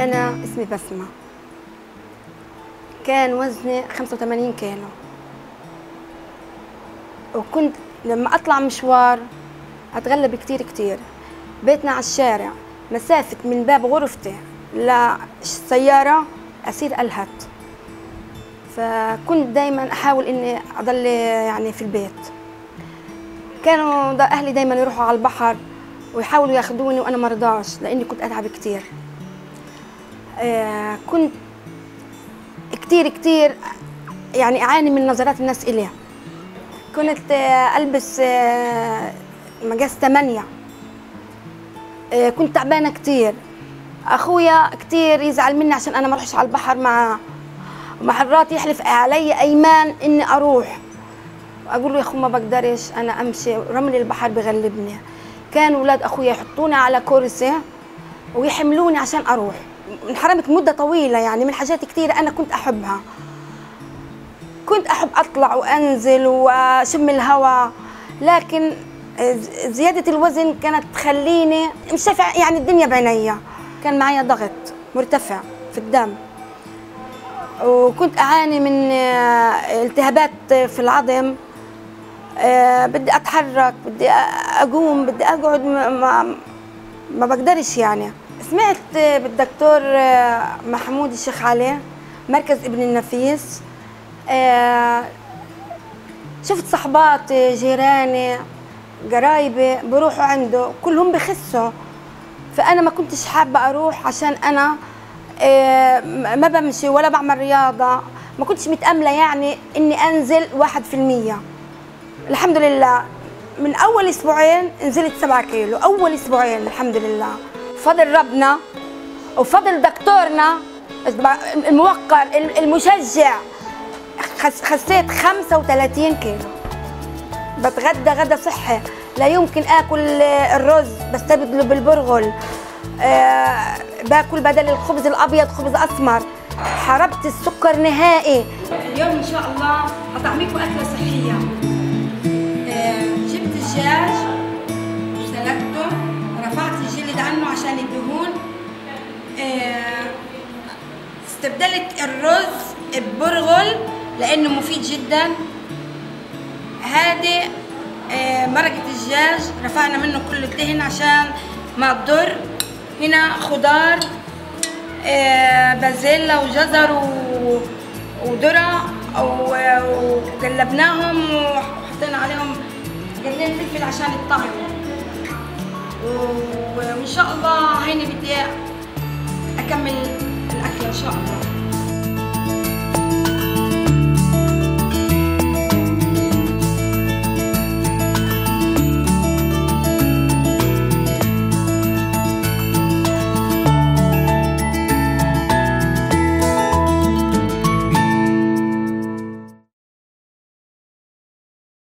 أنا اسمي بسمة، كان وزني 85 كيلو، وكنت لما أطلع مشوار أتغلب كتير. بيتنا على الشارع، مسافة من باب غرفتي للسيارة أصير ألهت، فكنت دايما أحاول إني أضل يعني في البيت. كانوا أهلي دايما يروحوا على البحر ويحاولوا ياخذوني وأنا مرضاش لأني كنت أتعب كتير. كنت كتير يعني أعاني من نظرات الناس إلي. كنت ألبس مقاس 8. كنت تعبانة كتير. أخويا كتير يزعل مني عشان أنا ما أروحش على البحر معه، ومرات يحلف علي أيمان إني أروح، أقول له يا أخو ما بقدرش أنا أمشي، رمل البحر بغلبني. كان أولاد أخويا يحطوني على كرسي ويحملوني عشان أروح. انحرمت مدة طويلة يعني من حاجات كتير أنا كنت أحبها. كنت أحب أطلع وأنزل وأشم الهواء، لكن زيادة الوزن كانت تخليني مش شايفة يعني الدنيا بعينيا. كان معي ضغط مرتفع في الدم، وكنت أعاني من التهابات في العظم. بدي أتحرك، بدي أقوم، بدي أقعد، ما بقدرش يعني. سمعت بالدكتور محمود الشيخ علي مركز ابن النفيس. شفت صحباتي، جيراني، قرايبي بروحوا عنده كلهم بخسوا، فأنا ما كنتش حابة أروح عشان أنا ما بمشي ولا بعمل رياضة. ما كنتش متأملة يعني إني أنزل 1%. الحمد لله من أول أسبوعين نزلت 7 كيلو، أول أسبوعين الحمد لله. فضل ربنا وفضل دكتورنا الموقر المشجع، خسيت 35 كيلو. بتغدى غدا صحي، لا يمكن آكل الرز بستبدله بالبرغل. باكل بدل الخبز الأبيض خبز أسمر. حاربت السكر نهائي. اليوم إن شاء الله هطعميكم أكلة صحية. جبت الدجاج وسلقته، رفعت الجلد عنه عشان الدهون. استبدلت الرز ببرغل لأنه مفيد جدا. هذه مرقة الدجاج رفعنا منه كل الدهن عشان ما تضر. هنا خضار، بازيلا وجزر وذرة، وقلبناهم وحطينا عليهم قرنين فلفل عشان الطعم. وإن شاء الله هيني بدي أكمل الأكل إن شاء الله.